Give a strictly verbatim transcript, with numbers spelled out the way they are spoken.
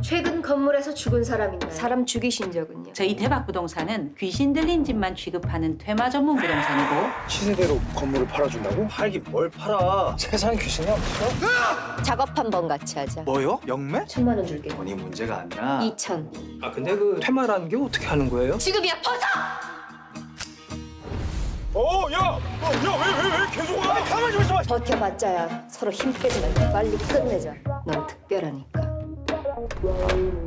최근 건물에서 죽은 사람 있나요? 사람 죽이신 적은요? 저희 대박부동산은 귀신 들린 집만 취급하는 퇴마 전문 부동산이고 시세대로 건물을 팔아준다고? 팔긴 뭘 팔아. 세상 귀신이 없어? 작업 한 번 같이 하자. 뭐요? 영매? 천만 원 줄게. 돈이 문제가 아니라 이천. 아 근데 그 퇴마라는 게 어떻게 하는 거예요? 지금이야 벗어! 어, 야! 어, 야, 왜, 왜, 왜 계속 와? 아니, 가만히 좀 있어! 버텨봤자야 서로 힘 빼지 말고 빨리 끝내자. 넌 특별하니까.